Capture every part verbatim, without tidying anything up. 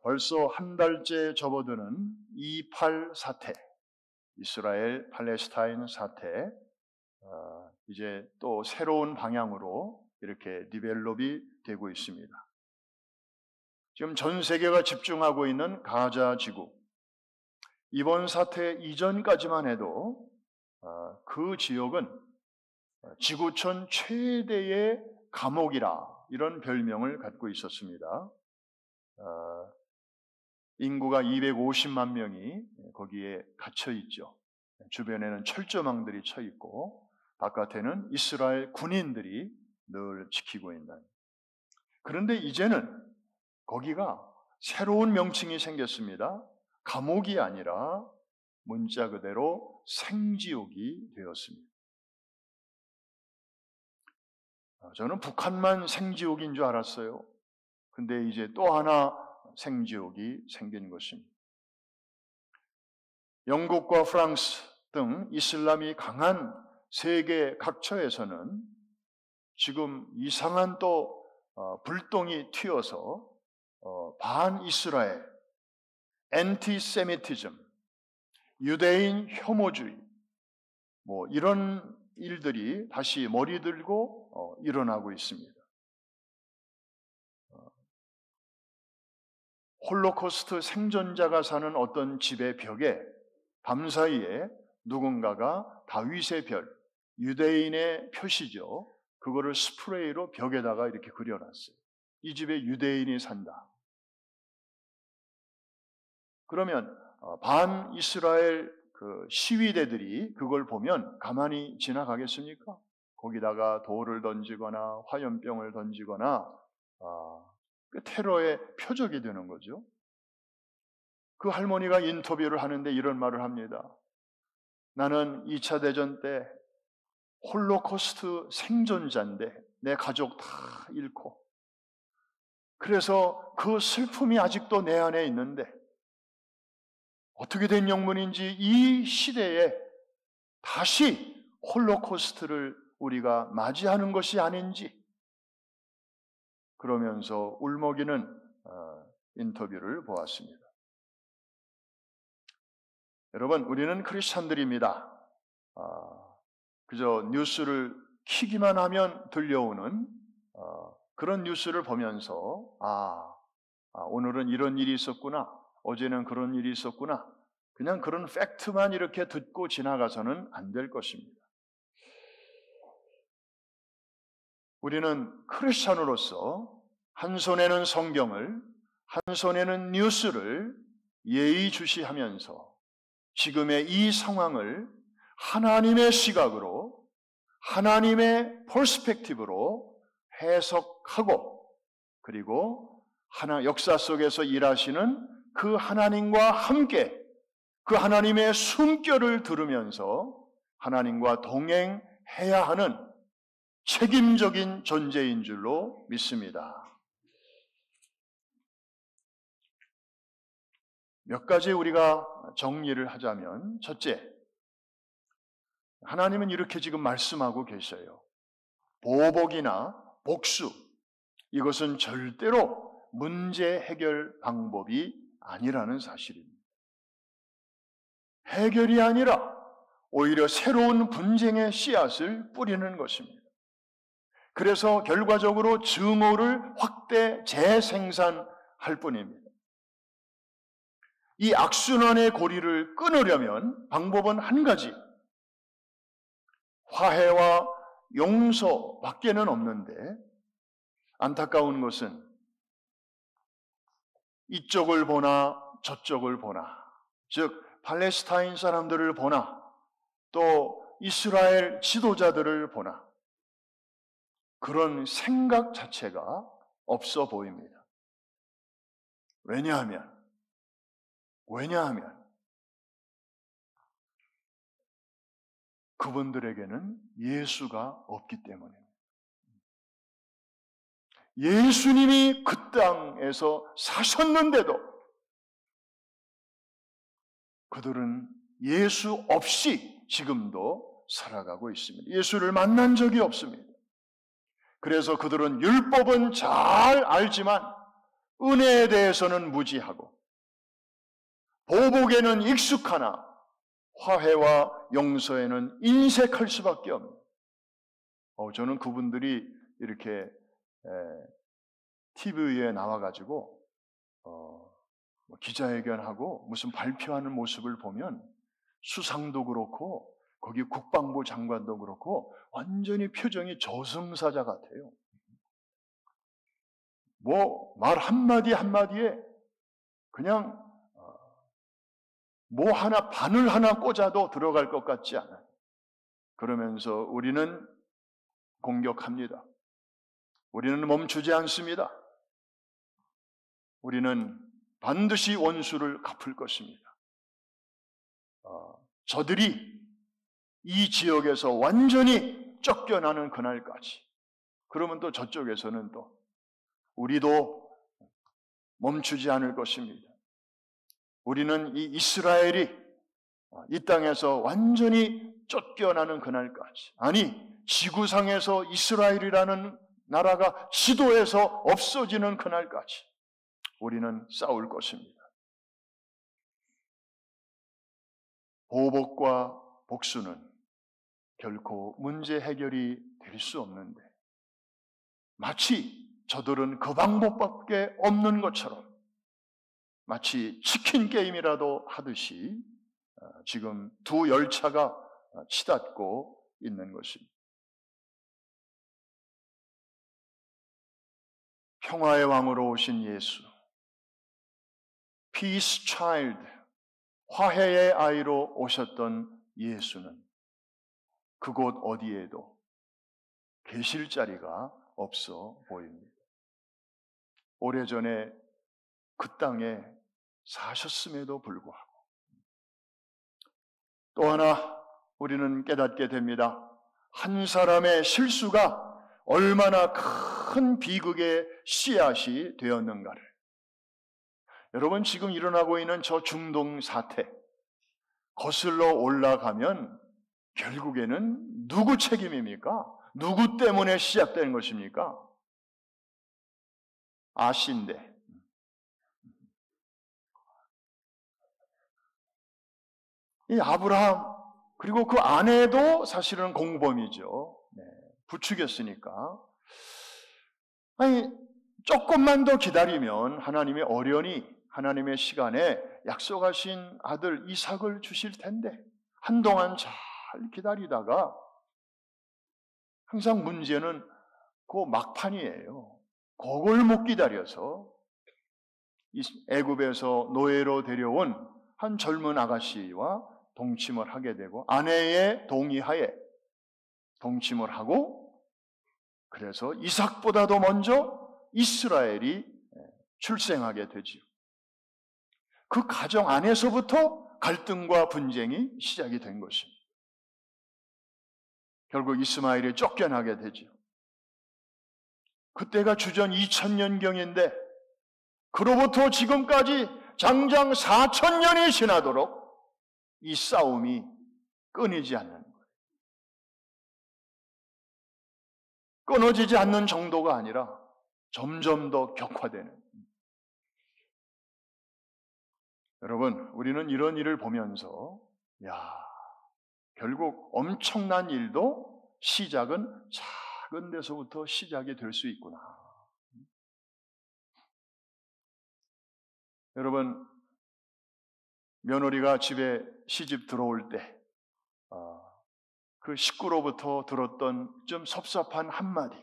벌써 한 달째 접어드는 이팔 사태, 이스라엘 팔레스타인 사태, 어, 이제 또 새로운 방향으로 이렇게 디벨롭이 되고 있습니다. 지금 전 세계가 집중하고 있는 가자 지구, 이번 사태 이전까지만 해도 어, 그 지역은 지구촌 최대의 감옥이라 이런 별명을 갖고 있었습니다. 어, 인구가 이백오십만 명이 거기에 갇혀 있죠. 주변에는 철조망들이 쳐 있고 바깥에는 이스라엘 군인들이 늘 지키고 있는. 그런데 이제는 거기가 새로운 명칭이 생겼습니다. 감옥이 아니라 문자 그대로 생지옥이 되었습니다. 저는 북한만 생지옥인 줄 알았어요. 근데 이제 또 하나 생지옥이 생긴 것입니다. 영국과 프랑스 등 이슬람이 강한 세계 각처에서는 지금 이상한 또 불똥이 튀어서 반이스라엘, 엔티세미티즘, 유대인 혐오주의, 뭐 이런 일들이 다시 머리 들고 어, 일어나고 있습니다. 어, 홀로코스트 생존자가 사는 어떤 집의 벽에 밤사이에 누군가가 다윗의 별, 유대인의 표시죠. 그거를 스프레이로 벽에다가 이렇게 그려놨어요. 이 집에 유대인이 산다. 그러면 반이스라엘 그 시위대들이 그걸 보면 가만히 지나가겠습니까? 거기다가 돌을 던지거나 화염병을 던지거나 아, 그 테러의 표적이 되는 거죠. 그 할머니가 인터뷰를 하는데 이런 말을 합니다. 나는 이 차 대전 때 홀로코스트 생존자인데 내 가족 다 잃고 그래서 그 슬픔이 아직도 내 안에 있는데 어떻게 된 영문인지 이 시대에 다시 홀로코스트를 우리가 맞이하는 것이 아닌지 그러면서 울먹이는 어, 인터뷰를 보았습니다. 여러분, 우리는 크리스찬들입니다. 어, 그저 뉴스를 키기만 하면 들려오는 어, 그런 뉴스를 보면서 아, 아, 오늘은 이런 일이 있었구나. 어제는 그런 일이 있었구나. 그냥 그런 팩트만 이렇게 듣고 지나가서는 안 될 것입니다. 우리는 크리스찬으로서 한 손에는 성경을, 한 손에는 뉴스를 예의주시하면서 지금의 이 상황을 하나님의 시각으로, 하나님의 퍼스펙티브로 해석하고 그리고 하나 역사 속에서 일하시는 그 하나님과 함께 그 하나님의 숨결을 들으면서 하나님과 동행해야 하는 책임적인 존재인 줄로 믿습니다. 몇 가지 우리가 정리를 하자면, 첫째, 하나님은 이렇게 지금 말씀하고 계셔요. 보복이나 복수, 이것은 절대로 문제 해결 방법이 아니라는 사실입니다. 해결이 아니라 오히려 새로운 분쟁의 씨앗을 뿌리는 것입니다. 그래서 결과적으로 증오를 확대 재생산할 뿐입니다. 이 악순환의 고리를 끊으려면 방법은 한 가지, 화해와 용서밖에는 없는데 안타까운 것은 이쪽을 보나 저쪽을 보나, 즉 팔레스타인 사람들을 보나 또 이스라엘 지도자들을 보나 그런 생각 자체가 없어 보입니다. 왜냐하면 왜냐하면 그분들에게는 예수가 없기 때문입니다. 예수님이 그 땅에서 사셨는데도 그들은 예수 없이 지금도 살아가고 있습니다. 예수를 만난 적이 없습니다. 그래서 그들은 율법은 잘 알지만 은혜에 대해서는 무지하고 보복에는 익숙하나 화해와 용서에는 인색할 수밖에 없는. 어, 저는 그분들이 이렇게 에, 티비에 나와가지고 어, 뭐 기자회견하고 무슨 발표하는 모습을 보면 수상도 그렇고 거기 국방부 장관도 그렇고 완전히 표정이 저승사자 같아요. 뭐 말 한마디 한마디에 그냥 뭐 하나 바늘 하나 꽂아도 들어갈 것 같지 않아요. 그러면서 우리는 공격합니다. 우리는 멈추지 않습니다. 우리는 반드시 원수를 갚을 것입니다. 어, 저들이 이 지역에서 완전히 쫓겨나는 그날까지, 그러면 또 저쪽에서는 또 우리도 멈추지 않을 것입니다. 우리는 이 이스라엘이 이 땅에서 완전히 쫓겨나는 그날까지, 아니 지구상에서 이스라엘이라는 나라가 지도에서 없어지는 그날까지 우리는 싸울 것입니다. 보복과 복수는 결코 문제 해결이 될 수 없는데 마치 저들은 그 방법밖에 없는 것처럼 마치 치킨 게임이라도 하듯이 지금 두 열차가 치닫고 있는 것입니다. 평화의 왕으로 오신 예수, Peace Child, 화해의 아이로 오셨던 예수는 그곳 어디에도 계실 자리가 없어 보입니다. 오래전에 그 땅에 사셨음에도 불구하고 또 하나 우리는 깨닫게 됩니다. 한 사람의 실수가 얼마나 큰 비극의 씨앗이 되었는가를. 여러분, 지금 일어나고 있는 저 중동 사태 거슬러 올라가면 결국에는 누구 책임입니까? 누구 때문에 시작된 것입니까? 아씨인데. 이 아브라함 그리고 그 아내도 사실은 공범이죠. 네, 부추겼으니까. 아니 조금만 더 기다리면 하나님의 어련히 하나님의 시간에 약속하신 아들 이삭을 주실 텐데 한동안 잘 기다리다가 항상 문제는 그 막판이에요. 그걸 못 기다려서 애굽에서 노예로 데려온 한 젊은 아가씨와 동침을 하게 되고 아내의 동의하에 동침을 하고 그래서 이삭보다도 먼저 이스라엘이 출생하게 되지요. 그 가정 안에서부터 갈등과 분쟁이 시작이 된 것입니다. 결국 이스마엘이 쫓겨나게 되죠. 그때가 주전 이천 년경인데 그로부터 지금까지 장장 사천 년이 지나도록 이 싸움이 끊이지 않는 거예요. 끊어지지 않는 정도가 아니라 점점 더 격화되는. 여러분, 우리는 이런 일을 보면서 야, 결국 엄청난 일도 시작은 작은 데서부터 시작이 될 수 있구나. 여러분, 며느리가 집에 시집 들어올 때 그 식구로부터 들었던 좀 섭섭한 한마디,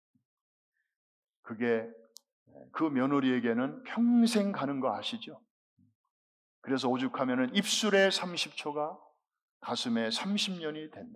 그게 그 며느리에게는 평생 가는 거 아시죠? 그래서 오죽하면 입술에 삼십 초가 가슴에 삼십 년이 된다.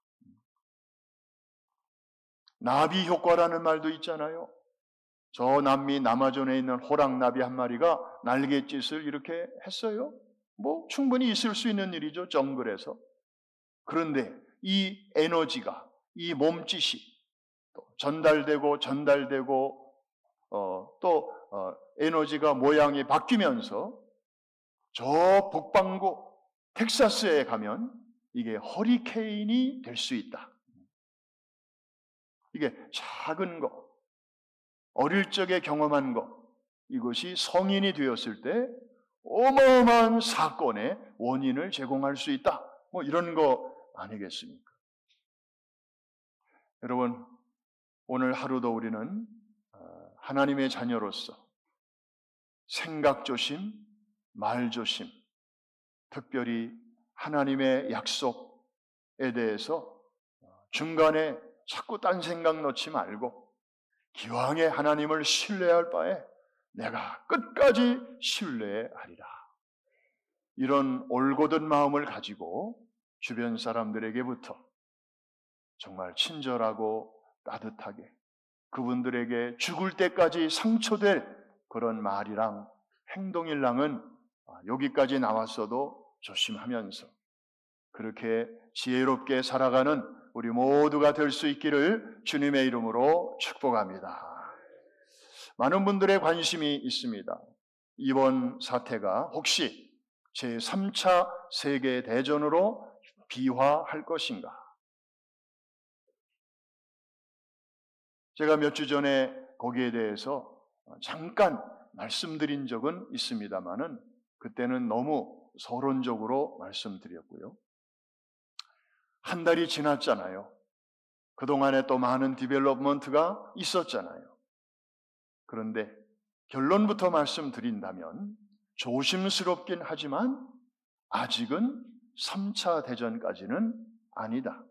나비 효과라는 말도 있잖아요. 저 남미 남아존에 있는 호랑나비 한 마리가 날갯짓을 이렇게 했어요. 뭐 충분히 있을 수 있는 일이죠, 정글에서. 그런데 이 에너지가, 이 몸짓이 또 전달되고 전달되고 어, 또 어, 에너지가 모양이 바뀌면서 저 북반구 텍사스에 가면 이게 허리케인이 될 수 있다. 이게 작은 거, 어릴 적에 경험한 거, 이것이 성인이 되었을 때 어마어마한 사건의 원인을 제공할 수 있다. 뭐 이런 거 아니겠습니까? 여러분, 오늘 하루도 우리는 하나님의 자녀로서 생각 조심, 말 조심, 특별히 하나님의 약속에 대해서 중간에 자꾸 딴 생각 넣지 말고 기왕에 하나님을 신뢰할 바에 내가 끝까지 신뢰하리라. 이런 올곧은 마음을 가지고 주변 사람들에게부터 정말 친절하고 따뜻하게 그분들에게 죽을 때까지 상처될 그런 말이랑 행동일랑은 여기까지 나왔어도 조심하면서 그렇게 지혜롭게 살아가는 우리 모두가 될 수 있기를 주님의 이름으로 축복합니다. 많은 분들의 관심이 있습니다. 이번 사태가 혹시 제삼 차 세계대전으로 비화할 것인가? 제가 몇 주 전에 거기에 대해서 잠깐 말씀드린 적은 있습니다만은 그때는 너무 서론적으로 말씀드렸고요. 한 달이 지났잖아요. 그동안에 또 많은 디벨롭먼트가 있었잖아요. 그런데 결론부터 말씀드린다면 조심스럽긴 하지만 아직은 삼 차 대전까지는 아니다.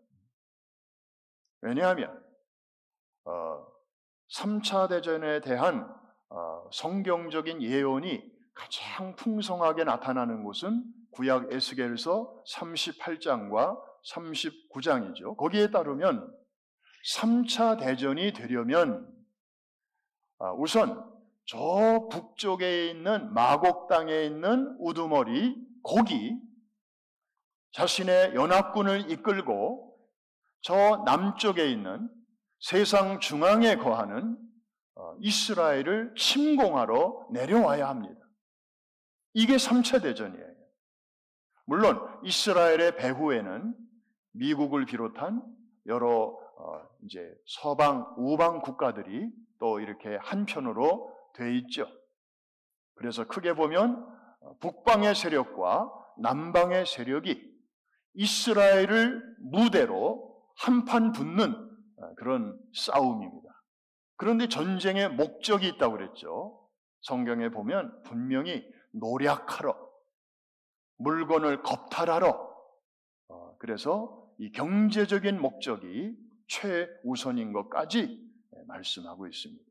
왜냐하면 어, 삼 차 대전에 대한 어, 성경적인 예언이 가장 풍성하게 나타나는 곳은 구약 에스겔서 삼십팔 장과 삼십구 장이죠. 거기에 따르면 삼 차 대전이 되려면 우선 저 북쪽에 있는 마곡 땅에 있는 우두머리 고기 자신의 연합군을 이끌고 저 남쪽에 있는 세상 중앙에 거하는 이스라엘을 침공하러 내려와야 합니다. 이게 삼 차 대전이에요. 물론 이스라엘의 배후에는 미국을 비롯한 여러 어 이제 서방 우방 국가들이 또 이렇게 한편으로 돼 있죠. 그래서 크게 보면 북방의 세력과 남방의 세력이 이스라엘을 무대로 한판 붙는 그런 싸움입니다. 그런데 전쟁의 목적이 있다고 그랬죠. 성경에 보면 분명히 노략하러, 물건을 겁탈하러, 어, 그래서 이 경제적인 목적이 최우선인 것까지 말씀하고 있습니다.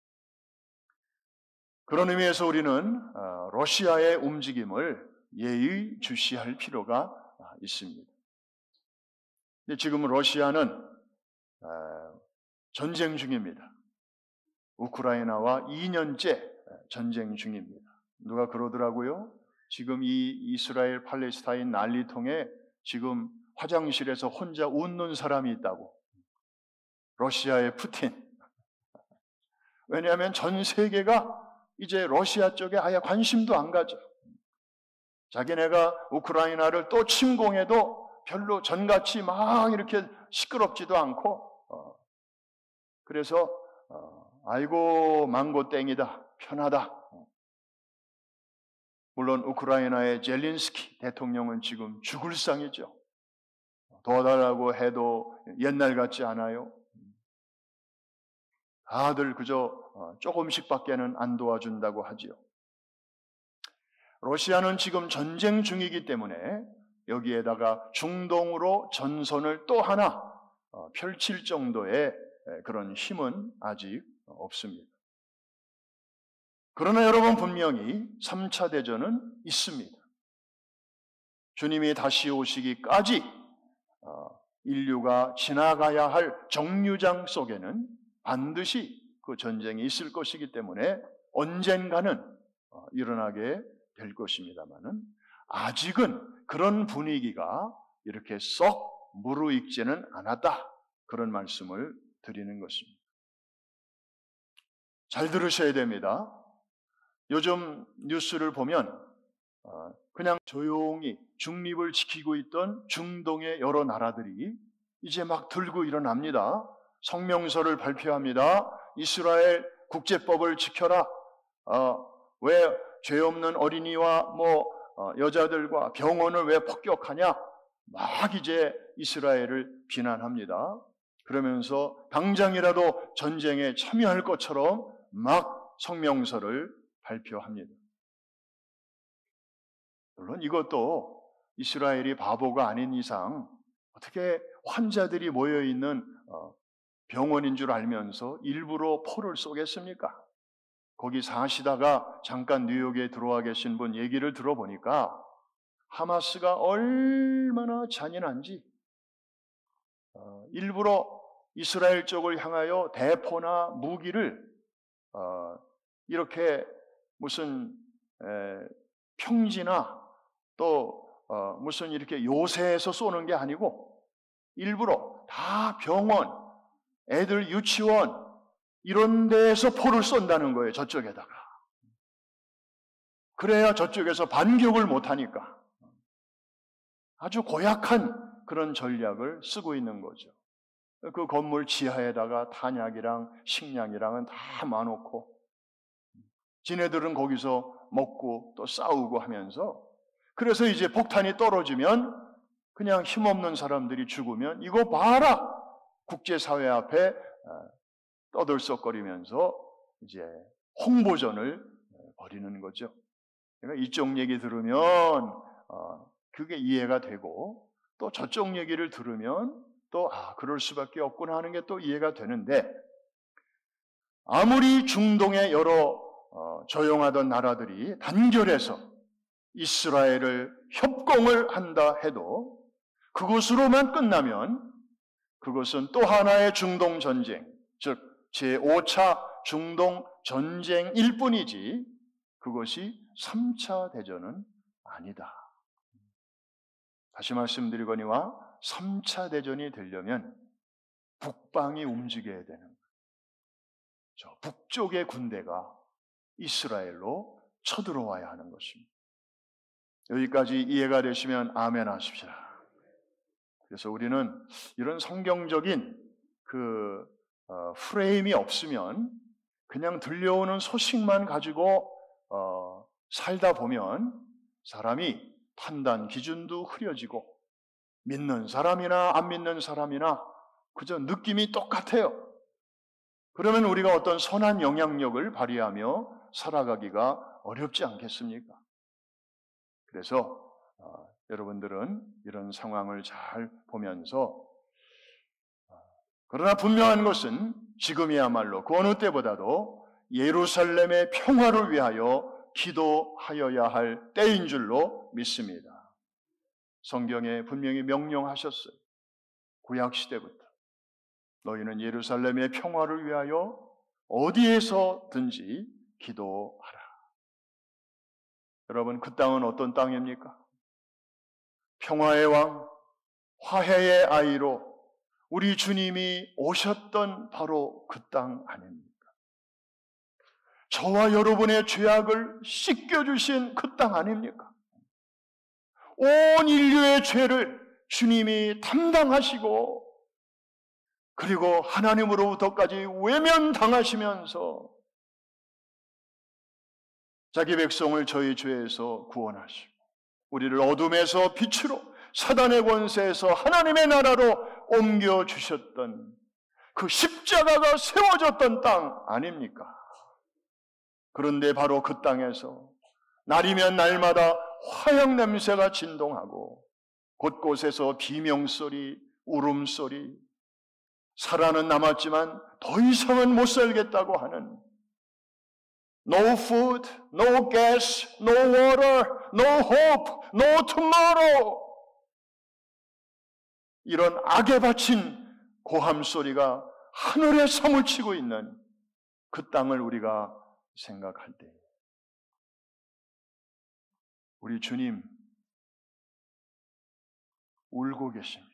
그런 의미에서 우리는 어, 러시아의 움직임을 예의주시할 필요가 있습니다. 근데 지금 러시아는 어, 전쟁 중입니다. 우크라이나와 이 년째 전쟁 중입니다. 누가 그러더라고요? 지금 이 이스라엘 팔레스타인 난리통에 지금 화장실에서 혼자 웃는 사람이 있다고. 러시아의 푸틴. 왜냐하면 전 세계가 이제 러시아 쪽에 아예 관심도 안 가죠. 자기네가 우크라이나를 또 침공해도 별로 전같이 막 이렇게 시끄럽지도 않고 어, 그래서 어, 아이고 망고 땡이다 편하다. 물론 우크라이나의 젤린스키 대통령은 지금 죽을 상이죠. 도와달라고 해도 옛날 같지 않아요. 다들 그저 조금씩밖에는 안 도와준다고 하지요. 러시아는 지금 전쟁 중이기 때문에 여기에다가 중동으로 전선을 또 하나 펼칠 정도의 그런 힘은 아직 없습니다. 그러나 여러분 분명히 삼 차 대전은 있습니다. 주님이 다시 오시기까지 인류가 지나가야 할 정류장 속에는 반드시 그 전쟁이 있을 것이기 때문에 언젠가는 일어나게 될 것입니다만은 아직은 그런 분위기가 이렇게 썩 무르익지는 않았다. 그런 말씀을 드리는 것입니다. 잘 들으셔야 됩니다. 요즘 뉴스를 보면 그냥 조용히 중립을 지키고 있던 중동의 여러 나라들이 이제 막 들고 일어납니다. 성명서를 발표합니다. 이스라엘 국제법을 지켜라. 어, 왜 죄 없는 어린이와 뭐 어, 여자들과 병원을 왜 폭격하냐? 막 이제 이스라엘을 비난합니다. 그러면서 당장이라도 전쟁에 참여할 것처럼 막 성명서를 발표합니다. 물론 이것도 이스라엘이 바보가 아닌 이상 어떻게 환자들이 모여있는 병원인 줄 알면서 일부러 포를 쏘겠습니까? 거기 사시다가 잠깐 뉴욕에 들어와 계신 분 얘기를 들어보니까 하마스가 얼마나 잔인한지 어, 일부러 이스라엘 쪽을 향하여 대포나 무기를 어, 이렇게 무슨 에, 평지나 또 어, 무슨 이렇게 요새에서 쏘는 게 아니고 일부러 다 병원, 애들 유치원 이런 데에서 포를 쏜다는 거예요. 저쪽에다가. 그래야 저쪽에서 반격을 못하니까. 아주 고약한 그런 전략을 쓰고 있는 거죠. 그 건물 지하에다가 탄약이랑 식량이랑은 다 마놓고 지네들은 거기서 먹고 또 싸우고 하면서 그래서 이제 폭탄이 떨어지면 그냥 힘없는 사람들이 죽으면 이거 봐라! 국제사회 앞에 떠들썩거리면서 이제 홍보전을 벌이는 거죠. 그러니까 이쪽 얘기 들으면 그게 이해가 되고 또 저쪽 얘기를 들으면 또 아, 그럴 수밖에 없구나 하는 게 또 이해가 되는데 아무리 중동의 여러 어, 조용하던 나라들이 단결해서 이스라엘을 협공을 한다 해도 그것으로만 끝나면 그것은 또 하나의 중동 전쟁, 즉 제오 차 중동 전쟁일 뿐이지 그것이 삼 차 대전은 아니다. 다시 말씀드리거니와 삼 차 대전이 되려면 북방이 움직여야 되는 거예요. 저 북쪽의 군대가 이스라엘로 쳐들어와야 하는 것입니다. 여기까지 이해가 되시면 아멘 하십시오. 그래서 우리는 이런 성경적인 그 어, 프레임이 없으면 그냥 들려오는 소식만 가지고 어, 살다 보면 사람이 판단 기준도 흐려지고 믿는 사람이나 안 믿는 사람이나 그저 느낌이 똑같아요. 그러면 우리가 어떤 선한 영향력을 발휘하며 살아가기가 어렵지 않겠습니까? 그래서 어, 여러분들은 이런 상황을 잘 보면서 어, 그러나 분명한 것은 지금이야말로 그 어느 때보다도 예루살렘의 평화를 위하여 기도하여야 할 때인 줄로 믿습니다. 성경에 분명히 명령하셨어요. 구약시대부터 너희는 예루살렘의 평화를 위하여 어디에서든지 기도하라. 여러분, 그 땅은 어떤 땅입니까? 평화의 왕, 화해의 아이로 우리 주님이 오셨던 바로 그 땅 아닙니까? 저와 여러분의 죄악을 씻겨주신 그 땅 아닙니까? 온 인류의 죄를 주님이 담당하시고 그리고 하나님으로부터까지 외면당하시면서 자기 백성을 저희 죄에서 구원하시고 우리를 어둠에서 빛으로 사단의 권세에서 하나님의 나라로 옮겨주셨던 그 십자가가 세워졌던 땅 아닙니까? 그런데 바로 그 땅에서 날이면 날마다 화약 냄새가 진동하고 곳곳에서 비명소리, 울음소리, 살아는 남았지만 더 이상은 못 살겠다고 하는 No food, no gas, no water, no hope, no tomorrow 이런 악에 바친 고함 소리가 하늘에 사무치고 있는 그 땅을 우리가 생각할 때 우리 주님 울고 계십니다.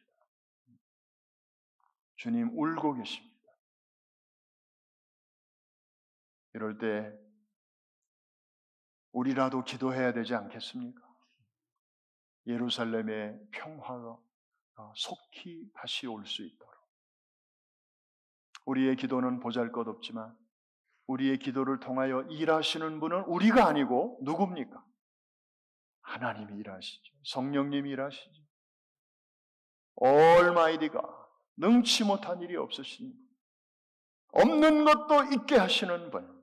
주님 울고 계십니다. 이럴 때 우리라도 기도해야 되지 않겠습니까? 예루살렘의 평화가 속히 다시 올 수 있도록. 우리의 기도는 보잘것없지만 우리의 기도를 통하여 일하시는 분은 우리가 아니고 누굽니까? 하나님이 일하시죠. 성령님이 일하시죠. 올마이디가 능치 못한 일이 없으신 분, 없는 것도 있게 하시는 분,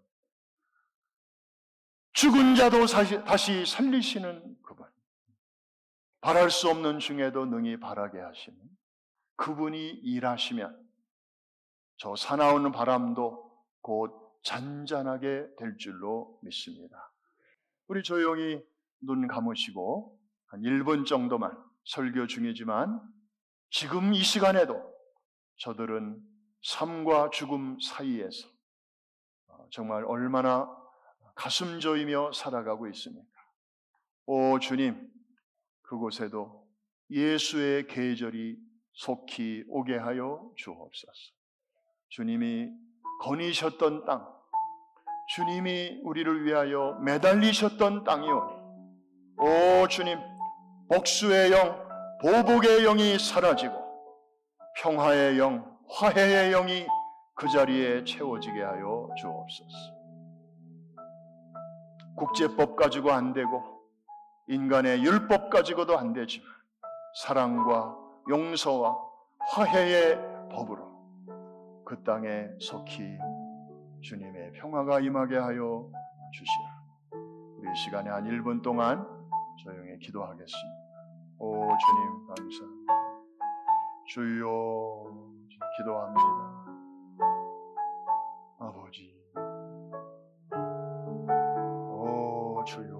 죽은 자도 다시 살리시는 그분, 바랄 수 없는 중에도 능히 바라게 하시는 그분이 일하시면 저 사나운 바람도 곧 잔잔하게 될 줄로 믿습니다. 우리 조용히 눈 감으시고 한 일 분 정도만, 설교 중이지만 지금 이 시간에도 저들은 삶과 죽음 사이에서 정말 얼마나 가슴 조이며 살아가고 있습니까? 오 주님, 그곳에도 예수의 계절이 속히 오게 하여 주옵소서. 주님이 거니셨던 땅, 주님이 우리를 위하여 매달리셨던 땅이오니 오 주님, 복수의 영, 보복의 영이 사라지고 평화의 영, 화해의 영이 그 자리에 채워지게 하여 주옵소서. 국제법 가지고 안 되고 인간의 율법 가지고도 안 되지만 사랑과 용서와 화해의 법으로 그 땅에 속히 주님의 평화가 임하게 하여 주시라. 우리 시간에 한 일 분 동안 조용히 기도하겠습니다. 오 주님 감사합니다. 주여 기도합니다. 아버지, 오 주여,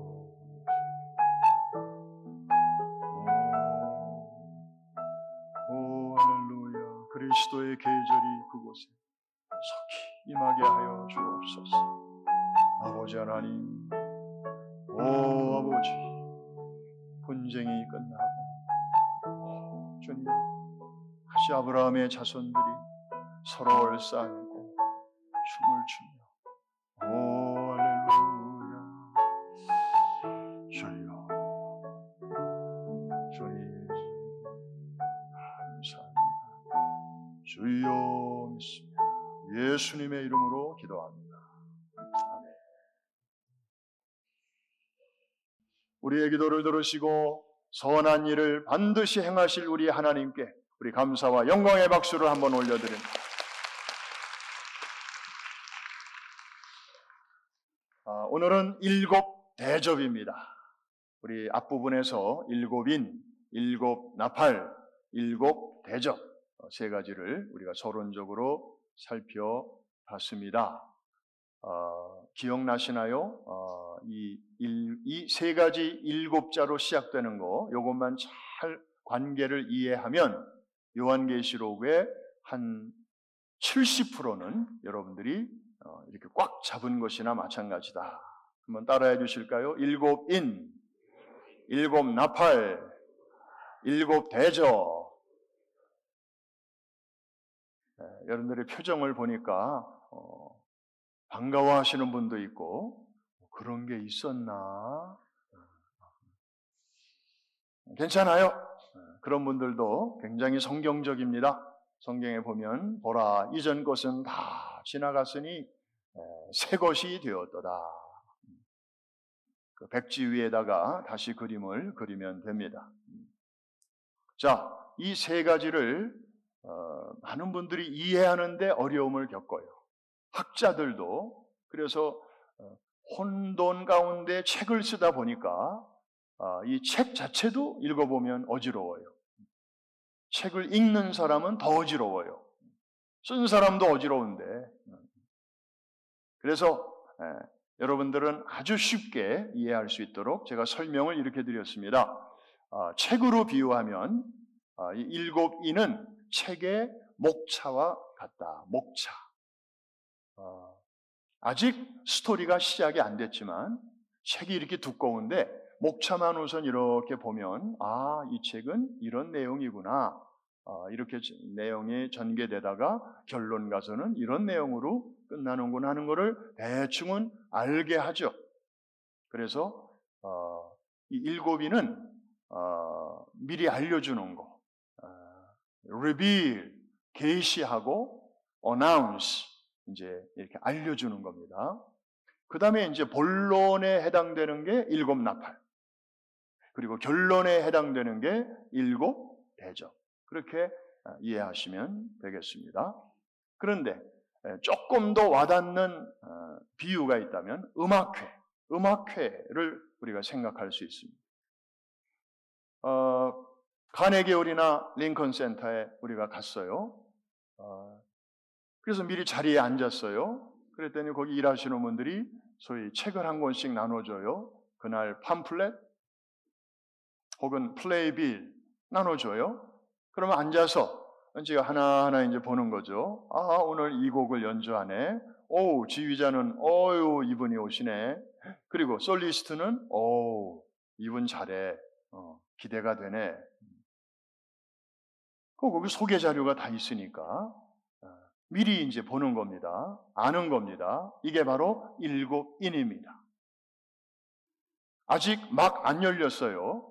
오, 오 할렐루야. 그리스도의 계절이 그곳에 속히 임하게 하여 주옵소서. 아버지 하나님, 오 아버지, 분쟁이 끝나고 주님, 다시 아브라함의 자손들이 서로 얼싸안고 춤을 추며 오 할렐루야. 주여, 주님 감사합니다. 주여 믿습니다. 예수님의 이름으로 기도합니다. 아멘. 우리의 기도를 들으시고 선한 일을 반드시 행하실 우리 하나님께 우리 감사와 영광의 박수를 한번 올려드립니다. 아, 오늘은 일곱 대접입니다. 우리 앞부분에서 일곱인, 일곱 나팔, 일곱 대접 세 가지를 우리가 서론적으로 살펴봤습니다. 어, 기억나시나요? 어, 이, 이 세 가지 일곱 자로 시작되는 거, 이것만 잘 관계를 이해하면 요한계시록의 한 칠십 퍼센트는 여러분들이 어, 이렇게 꽉 잡은 것이나 마찬가지다. 한번 따라해 주실까요? 일곱 인, 일곱 나팔, 일곱 대접. 네, 여러분들의 표정을 보니까 어, 반가워하시는 분도 있고 그런 게 있었나? 괜찮아요. 그런 분들도 굉장히 성경적입니다. 성경에 보면 보라 이전 것은 다 지나갔으니 새 것이 되었도다. 그 백지 위에다가 다시 그림을 그리면 됩니다. 자, 이 세 가지를 어, 많은 분들이 이해하는데 어려움을 겪어요. 학자들도. 그래서 어, 혼돈 가운데 책을 쓰다 보니까 어, 이 책 자체도 읽어보면 어지러워요. 책을 읽는 사람은 더 어지러워요. 쓴 사람도 어지러운데. 그래서 예, 여러분들은 아주 쉽게 이해할 수 있도록 제가 설명을 이렇게 드렸습니다. 어, 책으로 비유하면 어, 이 일곱 인은 책의 목차와 같다. 목차. 어, 아직 스토리가 시작이 안 됐지만 책이 이렇게 두꺼운데 목차만 우선 이렇게 보면 아, 이 책은 이런 내용이구나. 어, 이렇게 내용이 전개되다가 결론 가서는 이런 내용으로 끝나는구나 하는 것을 대충은 알게 하죠. 그래서 어, 이 일곱인은 어, 미리 알려주는 거, 어, reveal, 계시하고 announce, 이제 이렇게 알려주는 겁니다. 그 다음에 이제 본론에 해당되는 게 일곱 나팔, 그리고 결론에 해당되는 게 일곱 대접. 그렇게 이해하시면 되겠습니다. 그런데 조금 더 와닿는 비유가 있다면 음악회, 음악회를 우리가 생각할 수 있습니다. 어, 카네기 홀이나 링컨 센터에 우리가 갔어요. 어, 그래서 미리 자리에 앉았어요. 그랬더니 거기 일하시는 분들이 소위 책을 한 권씩 나눠줘요. 그날 팜플렛 혹은 플레이빌 나눠줘요. 그러면 앉아서 이제 하나하나 이제 보는 거죠. 아, 오늘 이 곡을 연주하네. 오, 지휘자는 어유 이분이 오시네. 그리고 솔리스트는 오, 이분 잘해. 어, 기대가 되네. 거기 소개 자료가 다 있으니까 미리 이제 보는 겁니다. 아는 겁니다. 이게 바로 일곱 인입니다. 아직 막 안 열렸어요.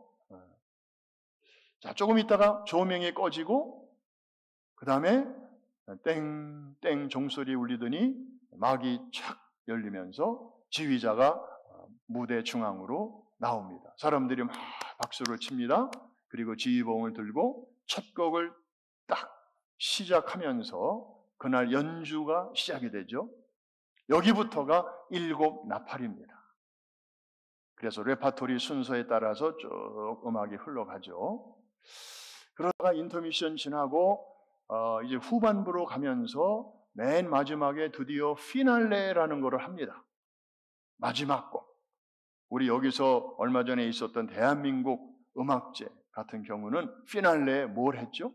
자, 조금 있다가 조명이 꺼지고 그 다음에 땡땡 종소리 울리더니 막이 착 열리면서 지휘자가 무대 중앙으로 나옵니다. 사람들이 막 박수를 칩니다. 그리고 지휘봉을 들고 첫 곡을 딱 시작하면서 그날 연주가 시작이 되죠. 여기부터가 일곱 나팔입니다. 그래서 레파토리 순서에 따라서 쭉 음악이 흘러가죠. 그러다가 인터미션 지나고 어, 이제 후반부로 가면서 맨 마지막에 드디어 피날레라는 것을 합니다. 마지막 곡. 우리 여기서 얼마 전에 있었던 대한민국 음악제 같은 경우는 피날레에 뭘 했죠?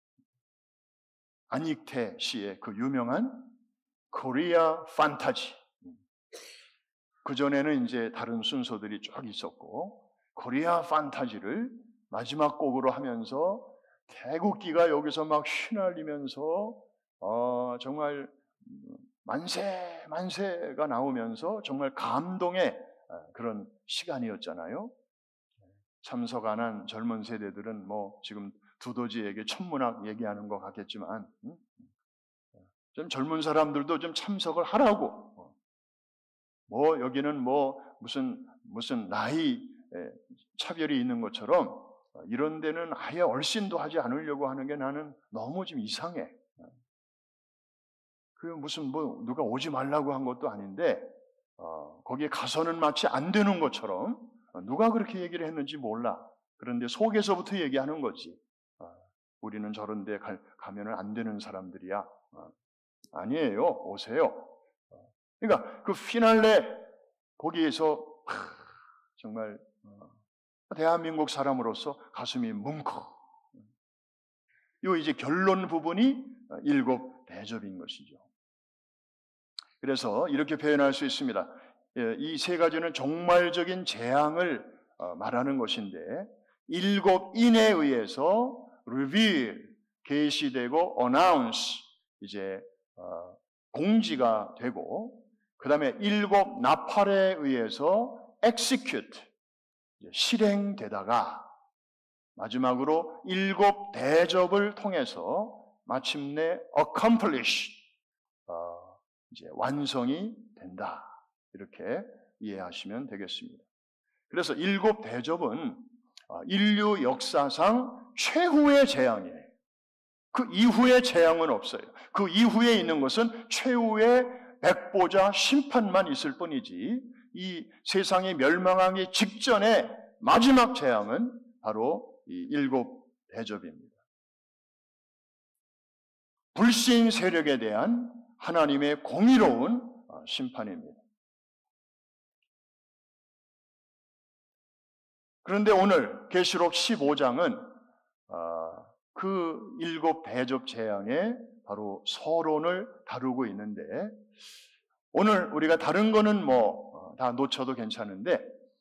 안익태 씨의 그 유명한 코리아 판타지. 그전에는 이제 다른 순서들이 쭉 있었고, 코리아 판타지를 마지막 곡으로 하면서 태국기가 여기서 막 휘날리면서, 어, 정말 만세, 만세가 나오면서 정말 감동의 그런 시간이었잖아요. 참석 안 한 젊은 세대들은 뭐 지금 두더지에게 천문학 얘기하는 것 같겠지만, 좀 젊은 사람들도 좀 참석을 하라고. 뭐 여기는 뭐 무슨 무슨 나이 차별이 있는 것처럼 이런 데는 아예 얼씬도 하지 않으려고 하는 게 나는 너무 좀 이상해. 그 무슨 뭐 누가 오지 말라고 한 것도 아닌데 어, 거기에 가서는 마치 안 되는 것처럼 누가 그렇게 얘기를 했는지 몰라. 그런데 속에서부터 얘기하는 거지. 어, 우리는 저런 데 가, 가면은 안 되는 사람들이야. 어, 아니에요. 오세요. 그러니까 그 피날레 거기에서 하, 정말 어, 대한민국 사람으로서 가슴이 뭉클. 요 이제 결론 부분이 일곱 대접인 것이죠. 그래서 이렇게 표현할 수 있습니다. 이 세 가지는 종말적인 재앙을 말하는 것인데 일곱 인에 의해서 reveal, 계시되고 announce, 이제 공지가 되고 그 다음에 일곱 나팔에 의해서 execute, 실행되다가 마지막으로 일곱 대접을 통해서 마침내 accomplish, 어, 이제 완성이 된다. 이렇게 이해하시면 되겠습니다. 그래서 일곱 대접은 인류 역사상 최후의 재앙이에요. 그 이후의 재앙은 없어요. 그 이후에 있는 것은 최후의 백보자 심판만 있을 뿐이지 이 세상이 멸망하기 직전에 마지막 재앙은 바로 이 일곱 대접입니다. 불신 세력에 대한 하나님의 공의로운 심판입니다. 그런데 오늘 계시록 십오 장은 그 일곱 대접 재앙의 바로 서론을 다루고 있는데 오늘 우리가 다른 거는 뭐 다 놓쳐도 괜찮은데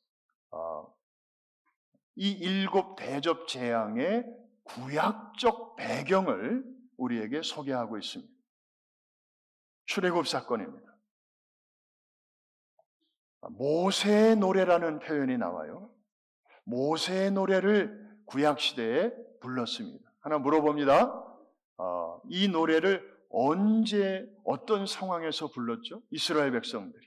이 일곱 대접 재앙의 구약적 배경을 우리에게 소개하고 있습니다. 출애굽 사건입니다. 모세의 노래라는 표현이 나와요. 모세의 노래를 구약시대에 불렀습니다. 하나 물어봅니다. 어, 이 노래를 언제 어떤 상황에서 불렀죠? 이스라엘 백성들이.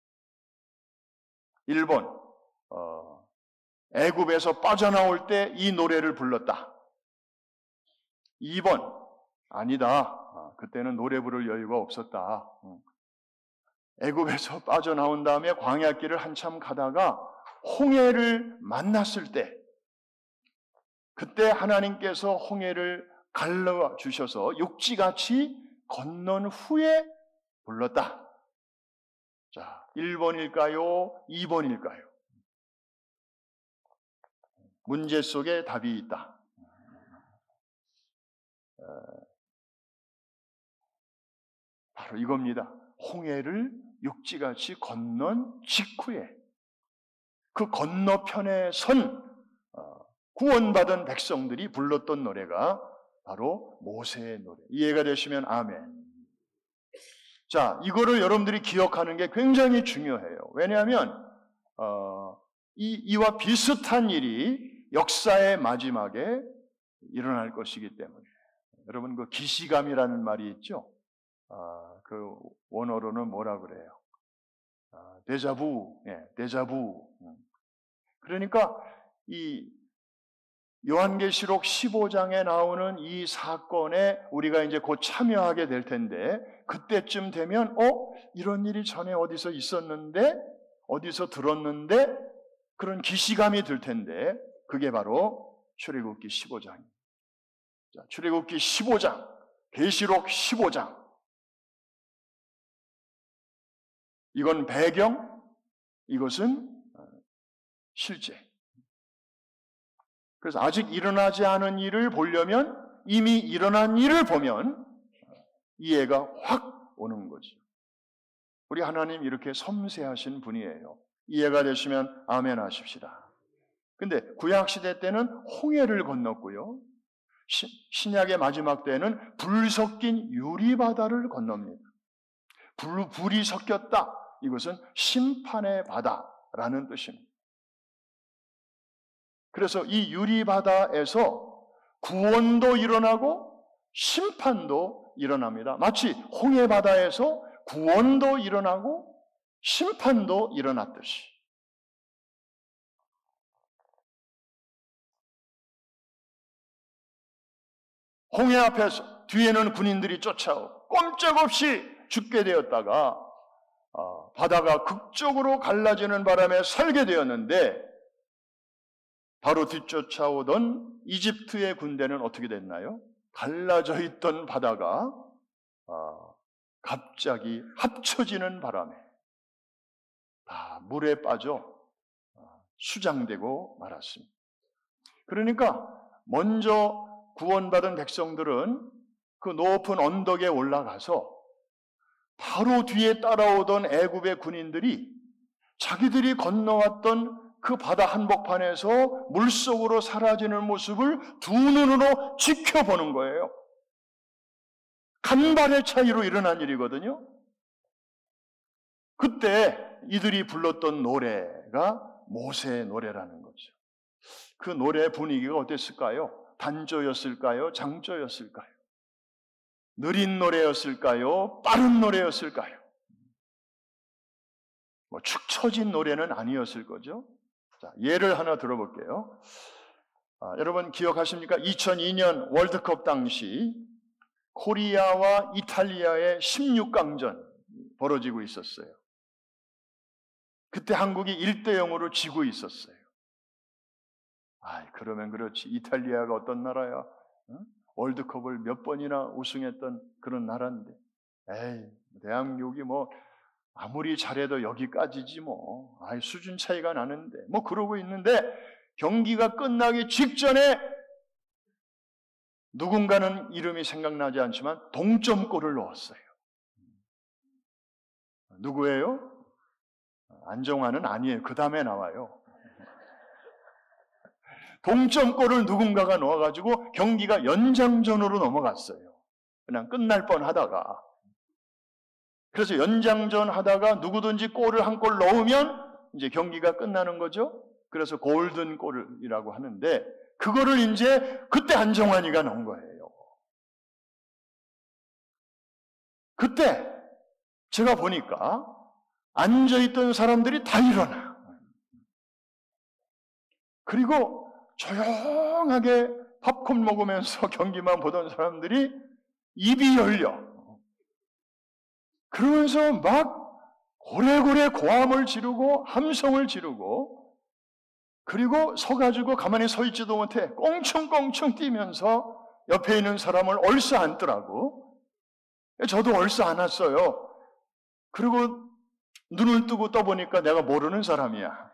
일 번 어, 애굽에서 빠져나올 때 이 노래를 불렀다. 이 번 아니다. 아, 그때는 노래 부를 여유가 없었다. 애굽에서 빠져나온 다음에 광야길을 한참 가다가 홍해를 만났을 때 그때 하나님께서 홍해를 갈라 주셔서 육지같이 건넌 후에 불렀다. 자, 일 번일까요? 이 번일까요? 문제 속에 답이 있다. 바로 이겁니다. 홍해를 육지같이 건넌 직후에 그 건너편에 선 구원받은 백성들이 불렀던 노래가 바로 모세의 노래. 이해가 되시면 아멘. 자, 이거를 여러분들이 기억하는 게 굉장히 중요해요. 왜냐하면 어, 이, 이와 비슷한 일이 역사의 마지막에 일어날 것이기 때문에. 여러분 그 기시감이라는 말이 있죠. 아, 그 원어로는 뭐라 그래요? 아, 데자부, 예, 데자부. 그러니까 이 요한계시록 십오 장에 나오는 이 사건에 우리가 이제 곧 참여하게 될 텐데 그때쯤 되면 어? 이런 일이 전에 어디서 있었는데 어디서 들었는데 그런 기시감이 들 텐데 그게 바로 출애굽기 십오 장입니다. 자, 출애굽기 십오 장, 계시록 십오 장. 이건 배경, 이것은 실제. 그래서 아직 일어나지 않은 일을 보려면 이미 일어난 일을 보면 이해가 확 오는 거죠. 우리 하나님 이렇게 섬세하신 분이에요. 이해가 되시면 아멘 하십시다. 근데 구약시대 때는 홍해를 건넜고요. 시, 신약의 마지막 때에는 불 섞인 유리바다를 건넙니다. 불, 불이 섞였다. 이것은 심판의 바다라는 뜻입니다. 그래서 이 유리바다에서 구원도 일어나고 심판도 일어납니다. 마치 홍해바다에서 구원도 일어나고 심판도 일어났듯이. 홍해 앞에서 뒤에는 군인들이 쫓아오고 꼼짝없이 죽게 되었다가 어, 바다가 극적으로 갈라지는 바람에 살게 되었는데 바로 뒤쫓아오던 이집트의 군대는 어떻게 됐나요? 갈라져 있던 바다가 어, 갑자기 합쳐지는 바람에 다 물에 빠져 어, 수장되고 말았습니다. 그러니까 먼저 구원받은 백성들은 그 높은 언덕에 올라가서 바로 뒤에 따라오던 애굽의 군인들이 자기들이 건너왔던 그 바다 한복판에서 물속으로 사라지는 모습을 두 눈으로 지켜보는 거예요. 간발의 차이로 일어난 일이거든요. 그때 이들이 불렀던 노래가 모세의 노래라는 거죠. 그 노래 분위기가 어땠을까요? 단조였을까요? 장조였을까요? 느린 노래였을까요? 빠른 노래였을까요? 뭐 축 처진 노래는 아니었을 거죠. 자, 예를 하나 들어볼게요. 아, 여러분 기억하십니까? 이천이 년 월드컵 당시 코리아와 이탈리아의 십육 강전 벌어지고 있었어요. 그때 한국이 일 대 영으로 지고 있었어요. 아, 그러면 그렇지. 이탈리아가 어떤 나라야? 어? 월드컵을 몇 번이나 우승했던 그런 나라인데. 에이, 대한민국이 뭐 아무리 잘해도 여기까지지 뭐. 아이, 수준 차이가 나는데. 뭐 그러고 있는데 경기가 끝나기 직전에 누군가는 이름이 생각나지 않지만 동점골을 넣었어요. 누구예요? 안정환은 아니에요. 그 다음에 나와요. 동점골을 누군가가 넣어가지고 경기가 연장전으로 넘어갔어요. 그냥 끝날 뻔하다가. 그래서 연장전 하다가 누구든지 골을 한 골 넣으면 이제 경기가 끝나는 거죠. 그래서 골든골이라고 하는데 그거를 이제 그때 안정환이가 넣은 거예요. 그때 제가 보니까 앉아있던 사람들이 다 일어나. 그리고 조용하게 팝콘 먹으면서 경기만 보던 사람들이 입이 열려. 그러면서 막 고래고래 고함을 지르고 함성을 지르고, 그리고 서가지고 가만히 서 있지도 못해 꽁충꽁충 뛰면서 옆에 있는 사람을 얼싸 안더라고. 저도 얼싸 안았어요. 그리고 눈을 뜨고 떠보니까 내가 모르는 사람이야.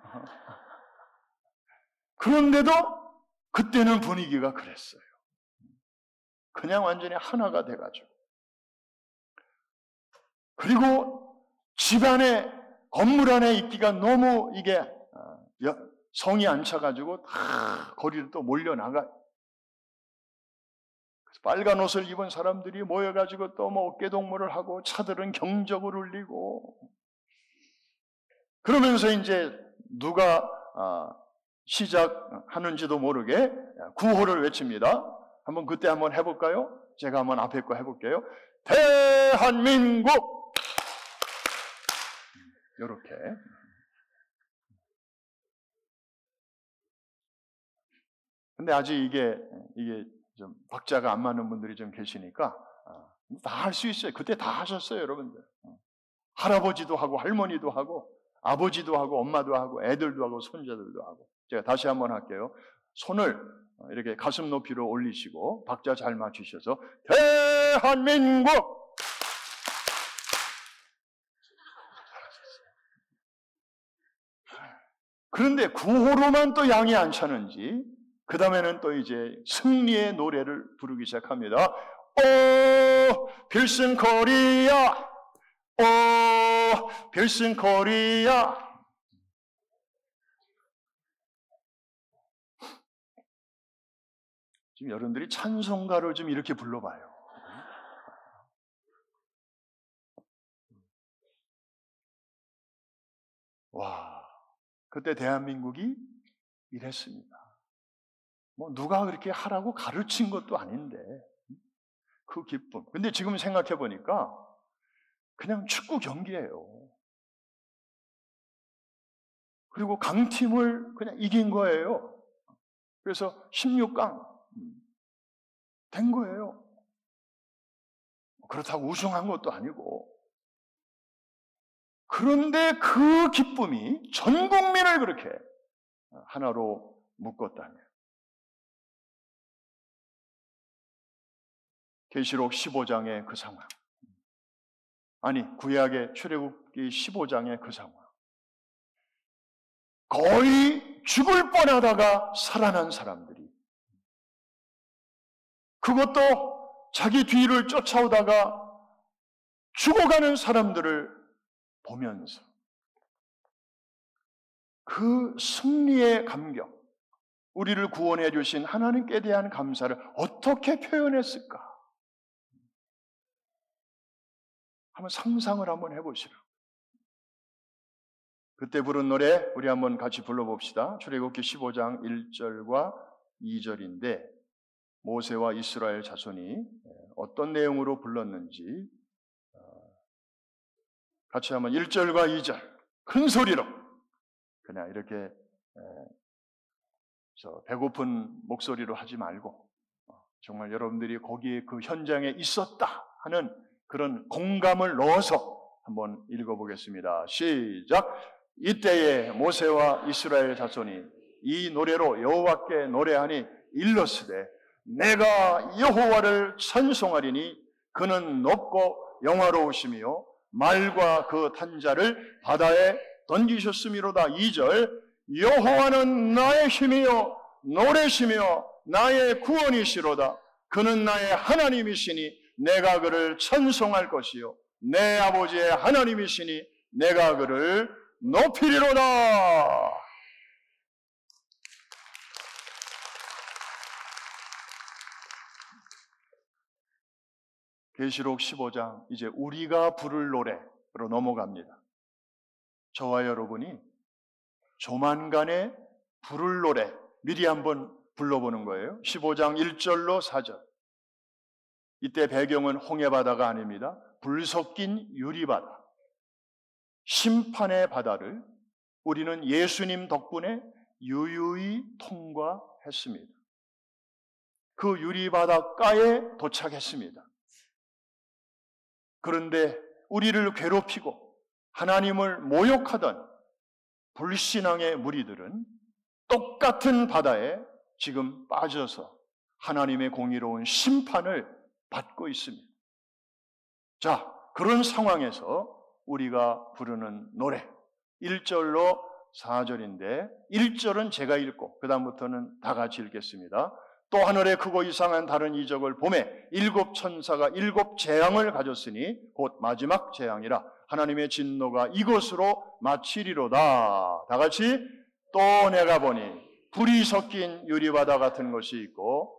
그런데도 그때는 분위기가 그랬어요. 그냥 완전히 하나가 돼가지고. 그리고 집 안에, 건물 안에 있기가 너무 이게 성이 안 차가지고 다 거리로 또 몰려나가. 빨간 옷을 입은 사람들이 모여가지고 또 뭐 어깨동무를 하고, 차들은 경적을 울리고, 그러면서 이제 누가 시작하는지도 모르게 구호를 외칩니다. 한번 그때 한번 해볼까요? 제가 한번 앞에 거 해볼게요. 대한민국! 이렇게. 근데 아직 이게, 이게 좀 박자가 안 맞는 분들이 좀 계시니까 다 할 수 있어요. 그때 다 하셨어요, 여러분들. 할아버지도 하고, 할머니도 하고, 아버지도 하고, 엄마도 하고, 애들도 하고, 손자들도 하고. 제가 다시 한번 할게요. 손을 이렇게 가슴 높이로 올리시고 박자 잘 맞추셔서 대한민국! 그런데 구호로만 또 양이 안 차는지 그 다음에는 또 이제 승리의 노래를 부르기 시작합니다. 오 필승 코리아, 오 필승 코리아. 지금 여러분들이 찬송가를 좀 이렇게 불러봐요. 와, 그때 대한민국이 이랬습니다. 뭐 누가 그렇게 하라고 가르친 것도 아닌데 그 기쁨. 근데 지금 생각해 보니까 그냥 축구 경기예요. 그리고 강팀을 그냥 이긴 거예요. 그래서 십육 강 된 거예요. 그렇다고 우승한 것도 아니고. 그런데 그 기쁨이 전 국민을 그렇게 하나로 묶었다면, 계시록 십오 장의 그 상황, 아니 구약의 출애굽기 십오 장의 그 상황, 거의 죽을 뻔하다가 살아난 사람들이, 그것도 자기 뒤를 쫓아오다가 죽어가는 사람들을 보면서 그 승리의 감격, 우리를 구원해 주신 하나님께 대한 감사를 어떻게 표현했을까? 한번 상상을 한번 해보시라. 그때 부른 노래 우리 한번 같이 불러봅시다. 출애굽기 십오 장 일 절과 이 절인데 모세와 이스라엘 자손이 어떤 내용으로 불렀는지 같이 한번 일 절과 이 절 큰 소리로, 그냥 이렇게 저 배고픈 목소리로 하지 말고 정말 여러분들이 거기에 그 현장에 있었다 하는 그런 공감을 넣어서 한번 읽어보겠습니다. 시작! 이때에 모세와 이스라엘 자손이 이 노래로 여호와께 노래하니 일렀으되 내가 여호와를 찬송하리니 그는 높고 영화로우시며 말과 그 탄자를 바다에 던지셨음이로다. 이 절 여호와는 나의 힘이요 노래시며 나의 구원이시로다. 그는 나의 하나님이시니 내가 그를 찬송할 것이요 내 아버지의 하나님이시니 내가 그를 높이리로다. 계시록 십오 장 이제 우리가 부를 노래로 넘어갑니다. 저와 여러분이 조만간에 부를 노래 미리 한번 불러보는 거예요. 십오 장 일 절로 사 절. 이때 배경은 홍해바다가 아닙니다. 불 섞인 유리바다, 심판의 바다를 우리는 예수님 덕분에 유유히 통과했습니다. 그 유리바닷가에 도착했습니다. 그런데 우리를 괴롭히고 하나님을 모욕하던 불신앙의 무리들은 똑같은 바다에 지금 빠져서 하나님의 공의로운 심판을 받고 있습니다. 자, 그런 상황에서 우리가 부르는 노래, 일 절로 사 절인데 일 절은 제가 읽고 그 다음부터는 다 같이 읽겠습니다. 또 하늘에 크고 이상한 다른 이적을 보매 일곱 천사가 일곱 재앙을 가졌으니 곧 마지막 재앙이라 하나님의 진노가 이것으로 마치리로다. 다 같이 또 내가 보니 불이 섞인 유리바다 같은 것이 있고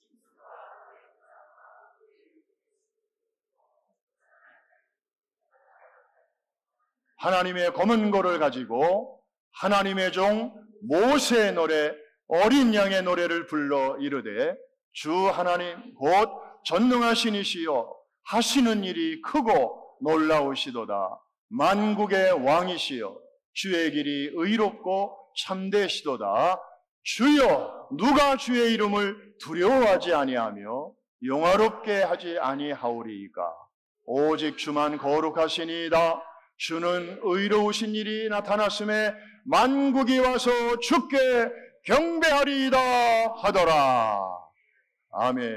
하나님의 검은 고를 가지고 하나님의 종 모세의 노래 어린 양의 노래를 불러 이르되 주 하나님 곧 전능하신 이시여 하시는 일이 크고 놀라우시도다. 만국의 왕이시여 주의 길이 의롭고 참되시도다. 주여 누가 주의 이름을 두려워하지 아니하며 영화롭게 하지 아니하오리이까. 오직 주만 거룩하시니이다. 주는 의로우신 일이 나타났음에 만국이 와서 주께 경배하리이다 하더라. 아멘.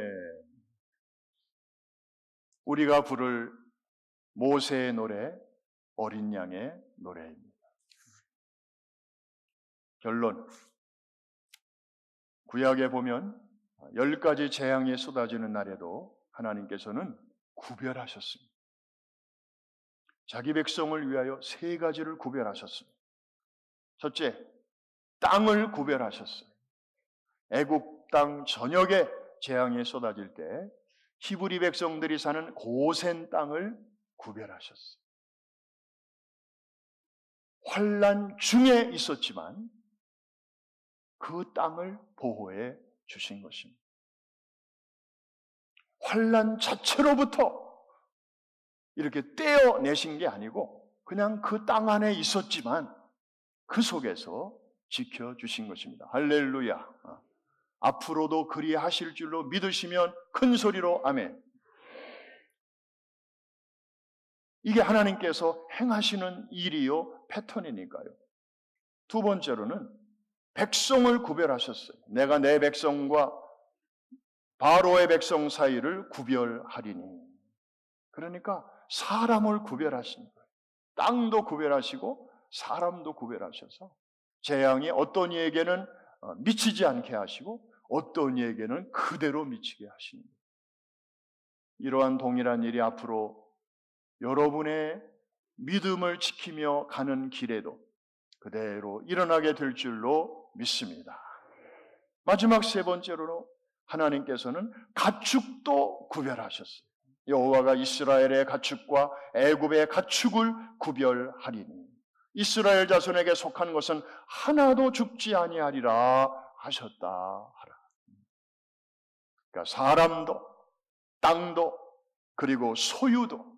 우리가 부를 모세의 노래, 어린 양의 노래입니다. 결론, 구약에 보면 열 가지 재앙이 쏟아지는 날에도 하나님께서는 구별하셨습니다. 자기 백성을 위하여 세 가지를 구별하셨습니다. 첫째, 땅을 구별하셨어요. 애굽 땅 전역에 재앙이 쏟아질 때 히브리 백성들이 사는 고센 땅을 구별하셨어요. 환난 중에 있었지만 그 땅을 보호해 주신 것입니다. 환난 자체로부터 이렇게 떼어내신 게 아니고 그냥 그 땅 안에 있었지만 그 속에서 지켜주신 것입니다. 할렐루야. 앞으로도 그리 하실 줄로 믿으시면 큰 소리로 아멘. 이게 하나님께서 행하시는 일이요 패턴이니까요. 두 번째로는 백성을 구별하셨어요. 내가 내 백성과 바로의 백성 사이를 구별하리니. 그러니까 사람을 구별하신 거예요. 땅도 구별하시고 사람도 구별하셔서 재앙이 어떤 이에게는 미치지 않게 하시고 어떤 이에게는 그대로 미치게 하시는 거예요. 이러한 동일한 일이 앞으로 여러분의 믿음을 지키며 가는 길에도 그대로 일어나게 될 줄로 믿습니다. 마지막 세 번째로 하나님께서는 가축도 구별하셨어요. 여호와가 이스라엘의 가축과 애굽의 가축을 구별하리니 이스라엘 자손에게 속한 것은 하나도 죽지 아니하리라 하셨다 하라. 그러니까 사람도 땅도 그리고 소유도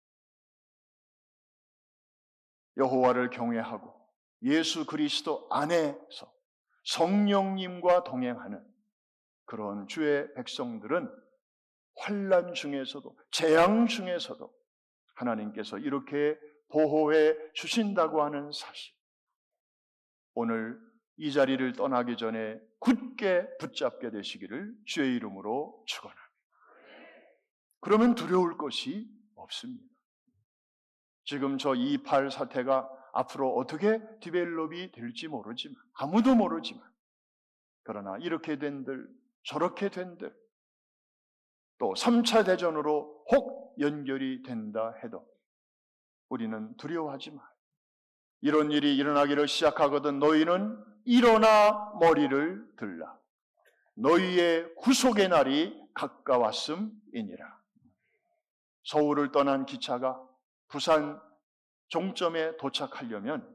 여호와를 경외하고 예수 그리스도 안에서 성령님과 동행하는 그런 주의 백성들은 환난 중에서도 재앙 중에서도 하나님께서 이렇게 보호해 주신다고 하는 사실, 오늘 이 자리를 떠나기 전에 굳게 붙잡게 되시기를 주의 이름으로 축원합니다. 그러면 두려울 것이 없습니다. 지금 저 이십팔 사태가 앞으로 어떻게 디벨롭이 될지 모르지만, 아무도 모르지만, 그러나 이렇게 된들 저렇게 된들 또 삼 차 대전으로 혹 연결이 된다 해도 우리는 두려워하지 마. 이런 일이 일어나기를 시작하거든 너희는 일어나 머리를 들라. 너희의 구속의 날이 가까웠음이니라. 서울을 떠난 기차가 부산 종점에 도착하려면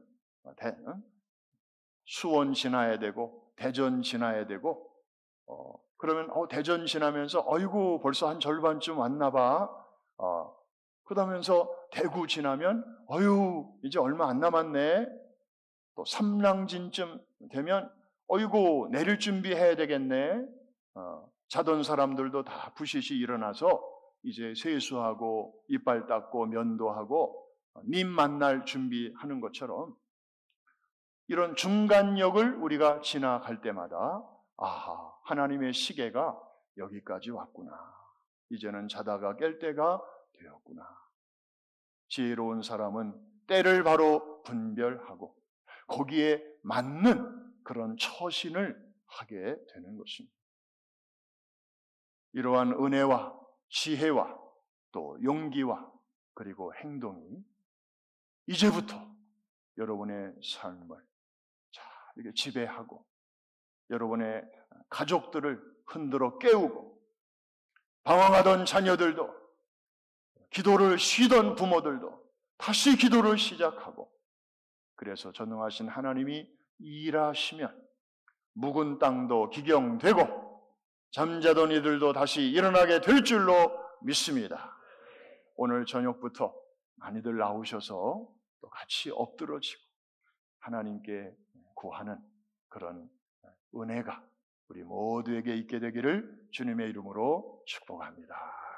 수원 지나야 되고 대전 지나야 되고 어, 그러면 어, 대전 지나면서 어이구 벌써 한 절반쯤 왔나 봐. 어, 그러면서 대구 지나면 어휴 이제 얼마 안 남았네. 또 삼랑진쯤 되면 어이구 내릴 준비해야 되겠네. 어, 자던 사람들도 다 부시시 일어나서 이제 세수하고 이빨 닦고 면도하고 님 만날 준비하는 것처럼 이런 중간역을 우리가 지나갈 때마다 아하 하나님의 시계가 여기까지 왔구나. 이제는 자다가 깰 때가 되었구나. 지혜로운 사람은 때를 바로 분별하고 거기에 맞는 그런 처신을 하게 되는 것입니다. 이러한 은혜와 지혜와 또 용기와 그리고 행동이 이제부터 여러분의 삶을 자, 이렇게 지배하고 여러분의 가족들을 흔들어 깨우고 방황하던 자녀들도 기도를 쉬던 부모들도 다시 기도를 시작하고 그래서 전능하신 하나님이 일하시면 묵은 땅도 기경되고 잠자던 이들도 다시 일어나게 될 줄로 믿습니다. 오늘 저녁부터 많이들 나오셔서 또 같이 엎드러지고 하나님께 구하는 그런 은혜가 우리 모두에게 있게 되기를 주님의 이름으로 축복합니다.